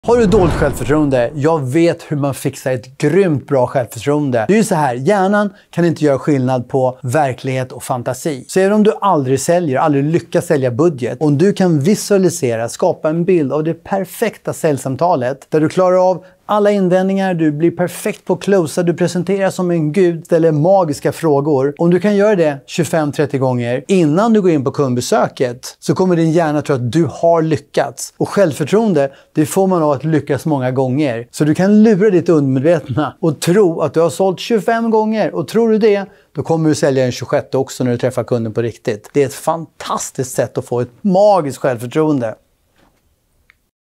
Har du dåligt självförtroende? Jag vet hur man fixar ett grymt bra självförtroende. Det är ju så här, hjärnan kan inte göra skillnad på verklighet och fantasi. Så även om du aldrig lyckas sälja budget, om du kan visualisera, skapa en bild av det perfekta säljsamtalet där du klarar av alla invändningar, du blir perfekt på att closea, du presenterar som en gud, ställer magiska frågor. Om du kan göra det 25-30 gånger innan du går in på kundbesöket så kommer din hjärna tro att du har lyckats. Och självförtroende, det får man av att lyckas många gånger. Så du kan lura ditt undermedvetna och tro att du har sålt 25 gånger. Och tror du det, då kommer du sälja en 26 också när du träffar kunden på riktigt. Det är ett fantastiskt sätt att få ett magiskt självförtroende.